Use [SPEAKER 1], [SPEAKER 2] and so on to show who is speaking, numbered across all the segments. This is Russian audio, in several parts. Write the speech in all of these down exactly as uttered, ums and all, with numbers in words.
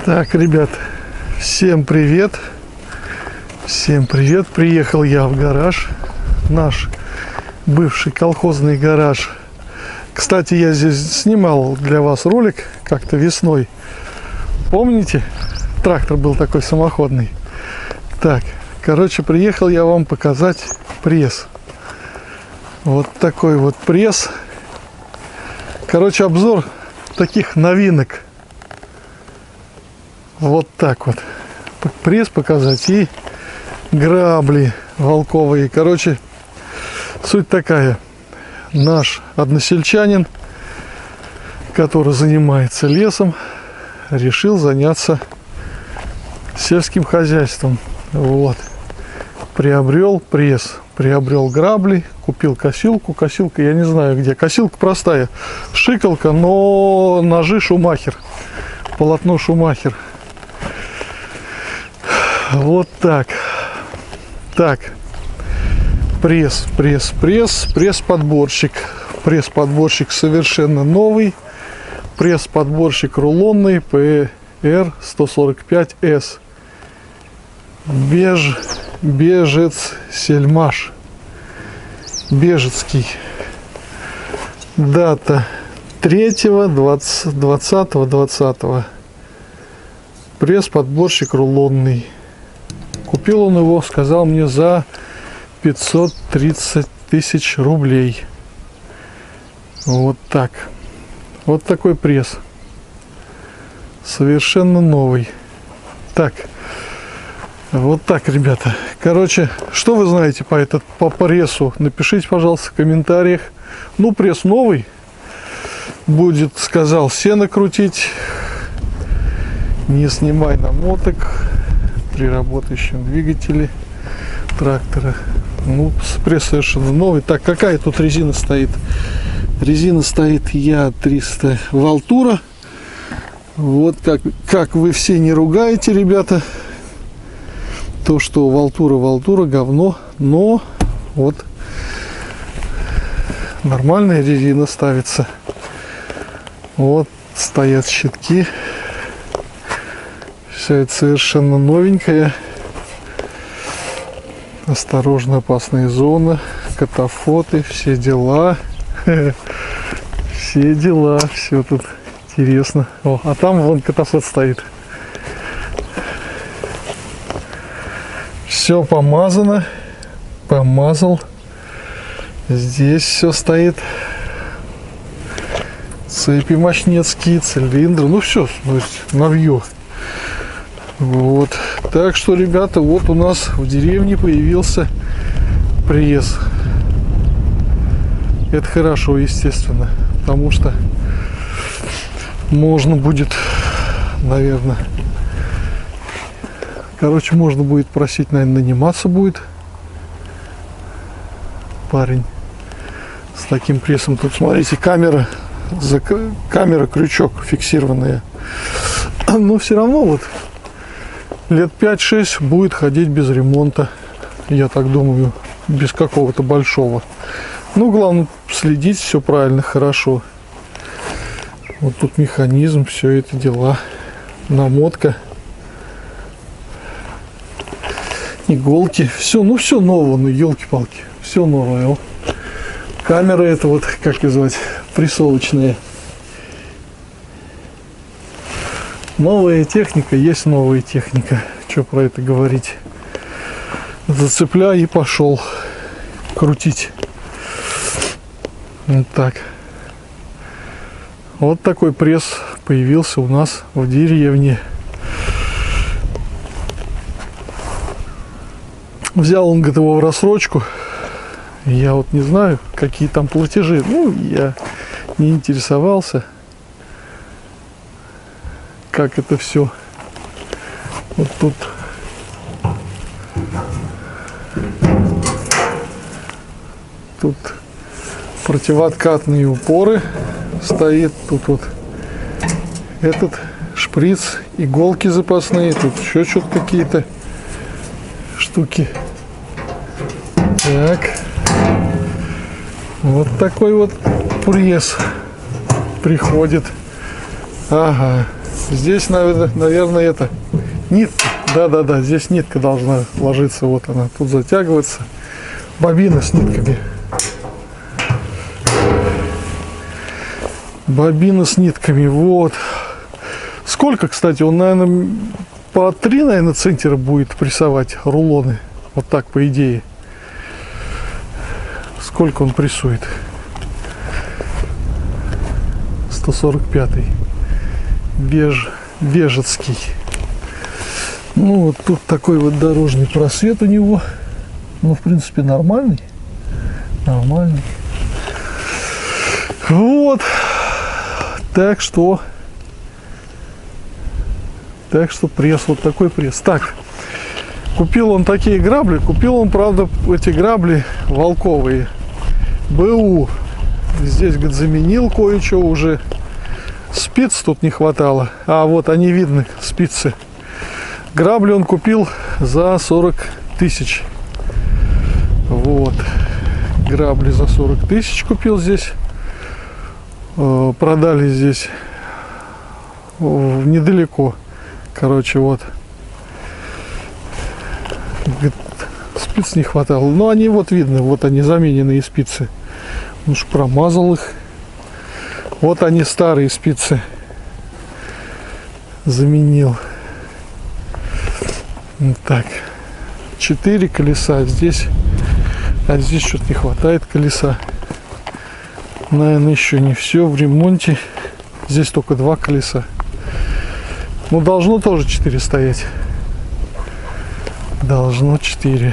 [SPEAKER 1] Так, ребят, всем привет. Всем привет. Приехал я в гараж. Наш бывший колхозный гараж. Кстати, я здесь снимал для вас ролик как-то весной. Помните? Трактор был такой самоходный. Так, короче, приехал я вам показать пресс. Вот такой вот пресс. Короче, обзор таких новинок. Вот так вот. Пресс показать и грабли волковые. Короче, суть такая. Наш односельчанин, который занимается лесом, решил заняться сельским хозяйством. Вот. Приобрел пресс, приобрел грабли, купил косилку. Косилка, я не знаю где. Косилка простая. Шикалка, но ножи Шумахер. Полотно Шумахер. Вот так. Так. Пресс, пресс, пресс, пресс-подборщик. Пресс-подборщик совершенно новый. Пресс-подборщик рулонный пэ эр сто сорок пять эс. Беж, бежец сельмаш. Бежецкий. Дата третьего двадцатого двадцатого. Пресс-подборщик рулонный. Купил он его, сказал мне, за пятьсот тридцать тысяч рублей. Вот так. Вот такой пресс. Совершенно новый. Так. Вот так, ребята. Короче, что вы знаете по, этот, по прессу? Напишите, пожалуйста, в комментариях. Ну, пресс новый. Будет, сказал, сено крутить. Не снимай намоток. При работающем двигателе трактора. Ну, пресс совершенно новый. Так, какая тут резина стоит? Резина стоит Я триста Валтура. Вот как, как вы все не ругаете, ребята, то, что Валтура, Валтура, говно. Но вот нормальная резина ставится. Вот стоят щитки. Все это совершенно новенькое. Осторожно, опасные зоны, катафоты, все дела. Все дела, все тут интересно. О, а там вон катафот стоит. Все помазано. Помазал. Здесь все стоит. Цепи мощнецкие, цилиндры. Ну все, навью. Вот. Так что, ребята, вот у нас в деревне появился пресс. Это хорошо, естественно, потому что можно будет, наверное, короче, можно будет просить, наверное, наниматься будет парень с таким прессом. Тут, смотрите, камера, камера, крючок фиксированная. Но все равно вот лет пять-шесть будет ходить без ремонта, я так думаю, без какого-то большого. Ну, главное следить, все правильно, хорошо. Вот тут механизм, все это дела. Намотка. Иголки. Все, ну все новое, ну елки-палки. Все новое. О. Камера это вот, как ее звать, прессовочная. Новая техника, есть новая техника. Что про это говорить? Зацепляй и пошел крутить. Вот так. Вот такой пресс появился у нас в деревне. Взял он, говорит, его в рассрочку. Я вот не знаю, какие там платежи. Ну, я не интересовался, как это все. Вот тут тут противооткатные упоры стоит. Тут вот этот шприц, иголки запасные. Тут еще что-то какие-то штуки. Так. Вот такой вот пресс приходит. Ага. Здесь, наверное, это нитка. Да-да-да, здесь нитка должна ложиться. Вот она, тут затягивается. Бобина с нитками. Бобина с нитками, вот. Сколько, кстати, он, наверное, по три, наверное, центнера будет прессовать рулоны. Вот так, по идее. Сколько он прессует? сто сорок пятый. Беж, Бежецкий. Ну, вот тут такой вот дорожный просвет у него. Ну, в принципе, нормальный. Нормальный. Вот. Так что... Так что пресс, вот такой пресс. Так, купил он такие грабли. Купил он, правда, эти грабли волковые. БУ. Здесь, говорит, заменил кое-что уже. Спиц тут не хватало. А вот они видны, спицы. Грабли он купил за сорок тысяч. Вот. Грабли за сорок тысяч купил здесь. Продали здесь недалеко. Короче, вот. Спиц не хватало. Но они вот видно, вот они замененные спицы. Уж промазал их. Вот они, старые спицы. Заменил. Так. Четыре колеса. Здесь. А здесь что-то не хватает колеса. Наверное, еще не все в ремонте. Здесь только два колеса. Ну, должно тоже четыре стоять. Должно четыре.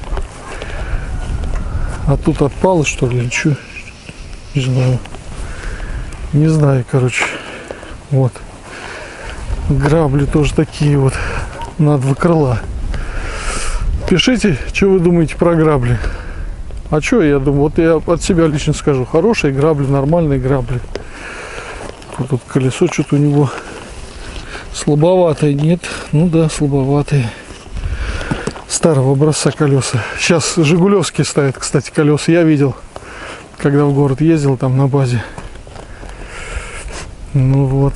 [SPEAKER 1] А тут отпало, что ли, или что? Не знаю. Не знаю, короче. Вот. Грабли тоже такие вот. На два крыла. Пишите, что вы думаете про грабли. А что я думаю? Вот я от себя лично скажу. Хорошие грабли, нормальные грабли. Тут, тут колесо что-то у него слабоватое. Нет? Ну да, слабоватые. Старого образца колеса. Сейчас жигулевские ставят, кстати, колеса. Я видел, когда в город ездил, там на базе. Ну вот.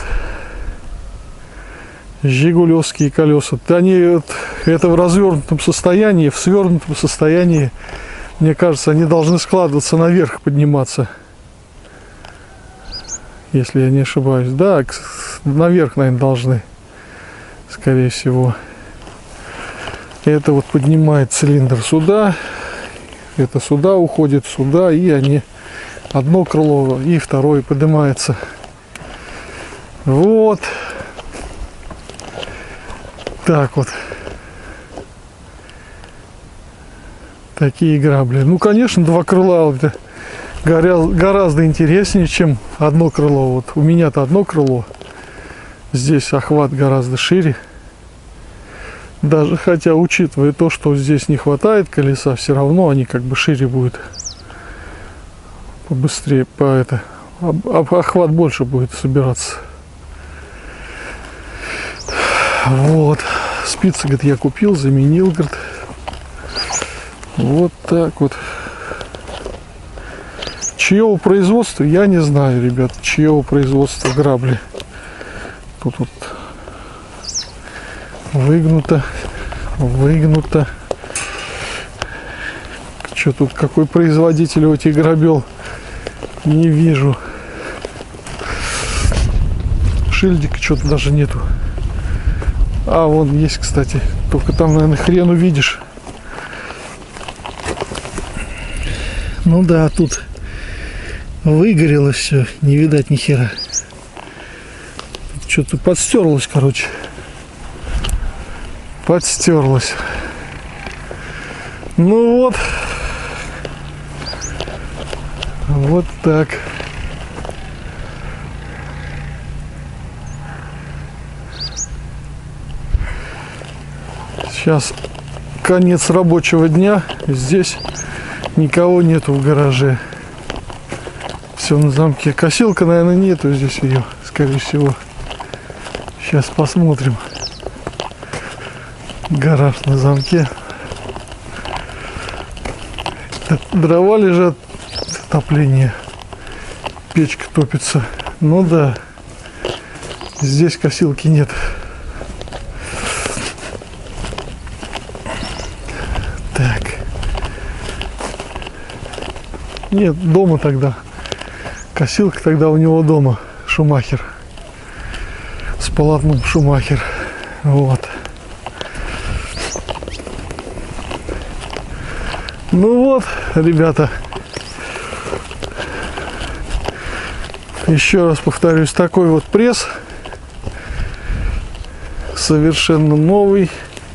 [SPEAKER 1] Жигулевские колеса. Они это в развернутом состоянии, в свернутом состоянии. Мне кажется, они должны складываться наверх, подниматься. Если я не ошибаюсь. Да, наверх, наверное, должны. Скорее всего. Это вот поднимает цилиндр сюда. Это сюда уходит, сюда. И они одно крыло и второе поднимается. Вот. Так вот. Такие грабли. Ну, конечно, два крыла это гораздо интереснее, чем одно крыло. Вот у меня-то одно крыло. Здесь охват гораздо шире. Даже хотя, учитывая то, что здесь не хватает колеса, все равно они как бы шире будут. Побыстрее, по это. Охват больше будет собираться. Вот. Спицы, говорит, я купил, заменил, говорит. Вот так вот. Чьего производства, я не знаю, ребят. Чьего производства грабли. Тут вот выгнуто. Выгнуто. Что тут, какой производитель у этих грабел? Не вижу. Шильдика что-то даже нету. А, вон есть, кстати. Только там, наверное, хрен увидишь. Ну да, тут выгорело все. Не видать ни хера. Что-то подстерлось, короче. Подстерлось. Ну вот. Вот так. Сейчас конец рабочего дня. Здесь никого нету в гараже. Все на замке. Косилка, наверное, нету здесь ее, скорее всего. Сейчас посмотрим. Гараж на замке. Дрова лежат. Отопление. Печка топится. Ну да. Здесь косилки нет. Так. Нет, дома тогда. Косилка тогда у него дома. Шумахер. С полотном Шумахер. Вот. Ну вот, ребята. Еще раз повторюсь, такой вот пресс. Совершенно новый.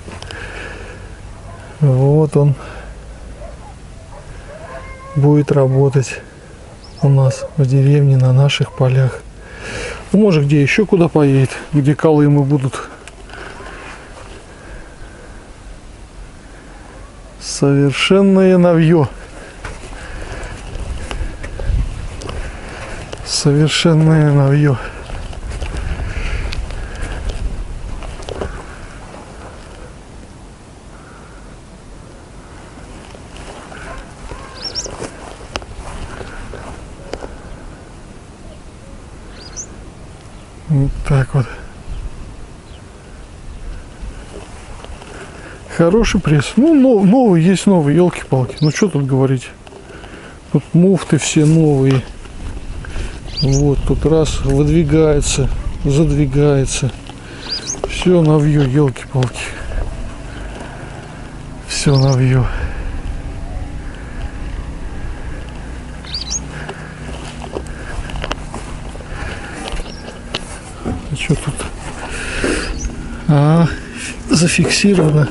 [SPEAKER 1] Вот он будет работать у нас в деревне, на наших полях. Ну, может, где еще куда поедет, где колымы будут. Совершенное новье. Совершенное новье. Вот так вот. Хороший пресс. Ну, нов, новый есть новый, елки-палки. Ну, что тут говорить? Тут муфты все новые. Вот, тут раз выдвигается, задвигается. Все навью, елки-палки. Все навью. А что тут? А, зафиксировано.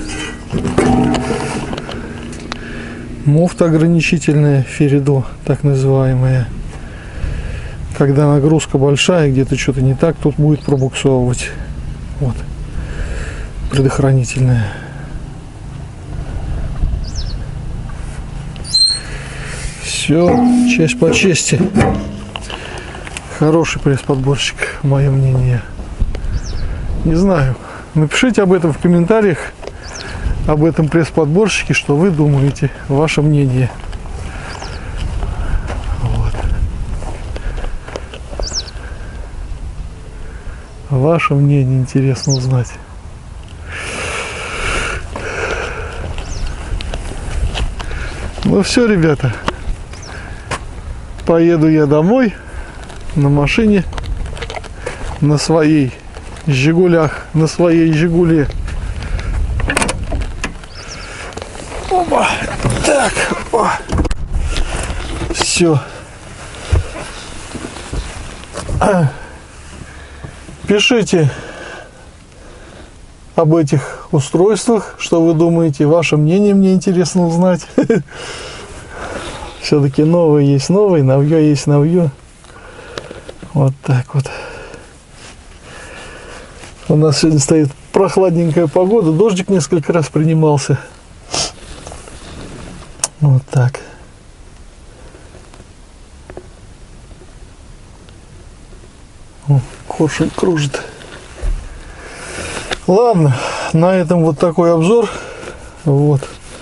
[SPEAKER 1] Муфта ограничительная, Феридо, так называемая. Когда нагрузка большая, где-то что-то не так, тут будет пробуксовывать. Вот. Предохранительная. Все, честь по чести. Хороший пресс-подборщик, мое мнение. Не знаю. Напишите об этом в комментариях, об этом пресс-подборщике, что вы думаете, ваше мнение. Вот. Ваше мнение интересно узнать. Ну все, ребята, поеду я домой на машине, на своей Жигулях, на своей Жигуле. Опа, так, опа. Все. Пишите об этих устройствах, что вы думаете, ваше мнение мне интересно узнать. Все-таки новый есть новый, новье есть новье. Вот так вот. У нас сегодня стоит прохладненькая погода, дождик несколько раз принимался. Вот так. О, коршун кружит. Ладно, на этом вот такой обзор. Вот.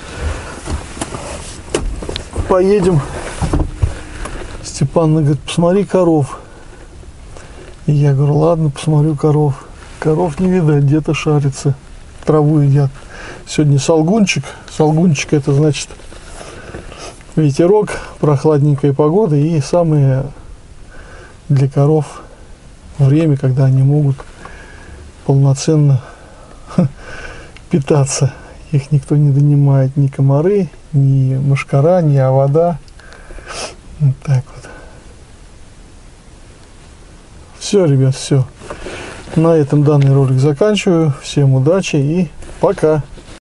[SPEAKER 1] Поедем. Степан говорит, посмотри коров. И я говорю, ладно, посмотрю коров. Коров не видать, где-то шарится. Траву едят. Сегодня солгунчик. Солгунчик это значит ветерок, прохладненькая погода и самое для коров время, когда они могут полноценно питаться. Их никто не донимает, ни комары, ни мошкара, ни овода. Вот так вот. Все, ребят, все. На этом данный ролик заканчиваю. Всем удачи и пока.